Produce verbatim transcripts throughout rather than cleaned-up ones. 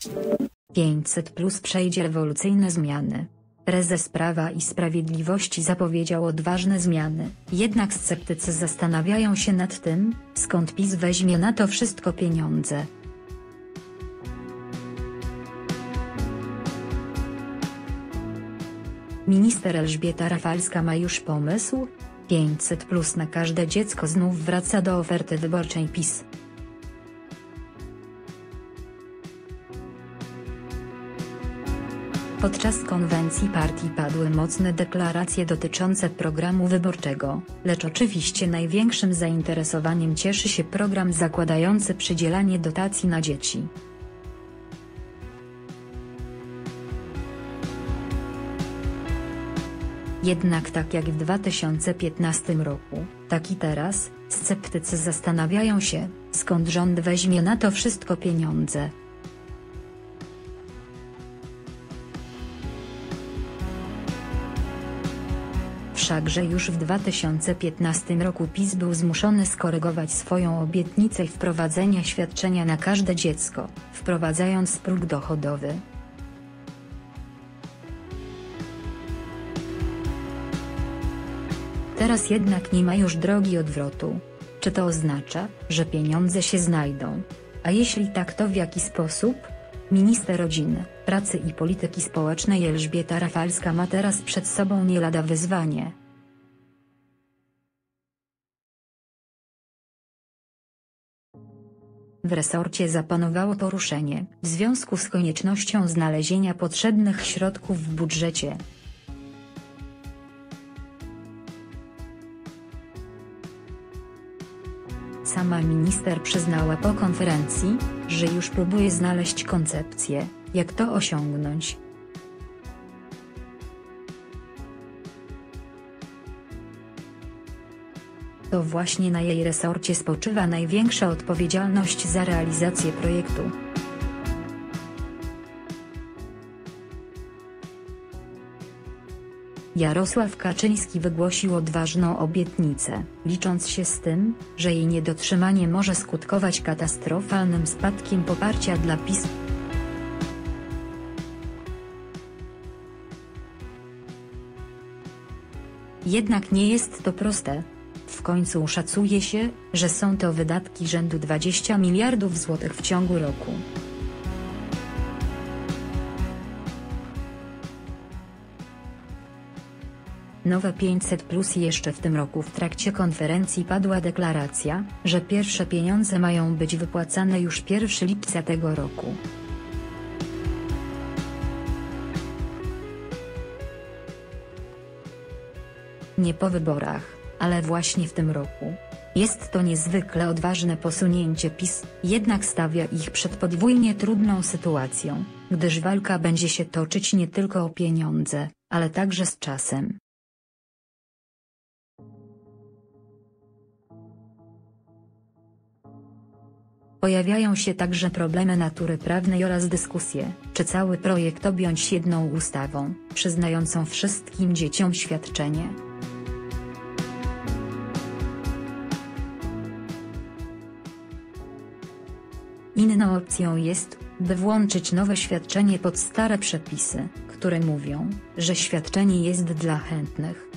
pięćset plus przejdzie rewolucyjne zmiany. Prezes Prawa i Sprawiedliwości zapowiedział odważne zmiany, jednak sceptycy zastanawiają się nad tym, skąd PiS weźmie na to wszystko pieniądze. Minister Elżbieta Rafalska ma już pomysł? pięćset plus na każde dziecko znów wraca do oferty wyborczej PiS. Podczas konwencji partii padły mocne deklaracje dotyczące programu wyborczego, lecz oczywiście największym zainteresowaniem cieszy się program zakładający przydzielanie dotacji na dzieci. Jednak tak jak w dwa tysiące piętnastym roku, tak i teraz, sceptycy zastanawiają się, skąd rząd weźmie na to wszystko pieniądze. Wszakże już w dwa tysiące piętnastym roku PiS był zmuszony skorygować swoją obietnicę wprowadzenia świadczenia na każde dziecko, wprowadzając próg dochodowy. Teraz jednak nie ma już drogi odwrotu. Czy to oznacza, że pieniądze się znajdą? A jeśli tak, to w jaki sposób? Minister Rodziny, Pracy i Polityki Społecznej Elżbieta Rafalska ma teraz przed sobą nie lada wyzwanie. W resorcie zapanowało poruszenie, w związku z koniecznością znalezienia potrzebnych środków w budżecie. Sama minister przyznała po konferencji, że już próbuje znaleźć koncepcję, jak to osiągnąć. To właśnie na jej resorcie spoczywa największa odpowiedzialność za realizację projektu. Jarosław Kaczyński wygłosił odważną obietnicę, licząc się z tym, że jej niedotrzymanie może skutkować katastrofalnym spadkiem poparcia dla PiS. Jednak nie jest to proste. W końcu szacuje się, że są to wydatki rzędu dwudziestu miliardów złotych w ciągu roku. Nowe pięćset plus jeszcze w tym roku. W trakcie konferencji padła deklaracja, że pierwsze pieniądze mają być wypłacane już pierwszego lipca tego roku. Nie po wyborach, ale właśnie w tym roku. Jest to niezwykle odważne posunięcie PiS, jednak stawia ich przed podwójnie trudną sytuacją, gdyż walka będzie się toczyć nie tylko o pieniądze, ale także z czasem. Pojawiają się także problemy natury prawnej oraz dyskusje, czy cały projekt objąć jedną ustawą, przyznającą wszystkim dzieciom świadczenie. Inną opcją jest, by włączyć nowe świadczenie pod stare przepisy, które mówią, że świadczenie jest dla chętnych.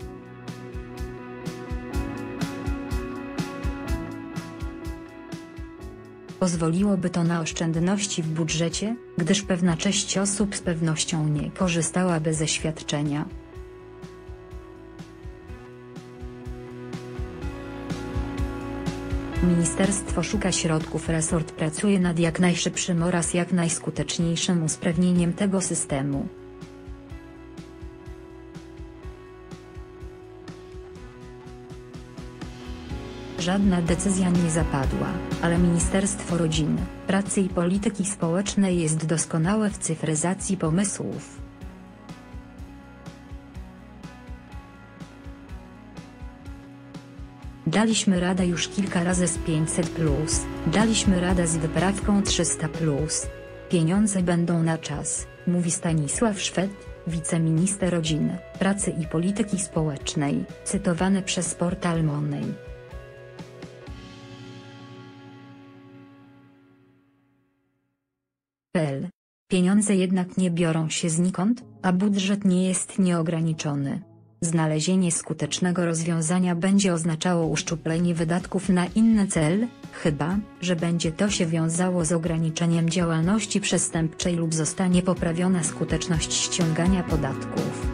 Pozwoliłoby to na oszczędności w budżecie, gdyż pewna część osób z pewnością nie korzystałaby ze świadczenia. Ministerstwo szuka środków. Resort pracuje nad jak najszybszym oraz jak najskuteczniejszym usprawnieniem tego systemu. Żadna decyzja nie zapadła, ale Ministerstwo Rodziny, Pracy i Polityki Społecznej jest doskonałe w cyfryzacji pomysłów. Daliśmy radę już kilka razy z pięćset plus, daliśmy radę z wyprawką trzysta plus. Pieniądze będą na czas, mówi Stanisław Szwed, wiceminister Rodziny, Pracy i Polityki Społecznej, cytowany przez portal Money. l. Pieniądze jednak nie biorą się znikąd, a budżet nie jest nieograniczony. Znalezienie skutecznego rozwiązania będzie oznaczało uszczuplenie wydatków na inny cel, chyba że będzie to się wiązało z ograniczeniem działalności przestępczej lub zostanie poprawiona skuteczność ściągania podatków.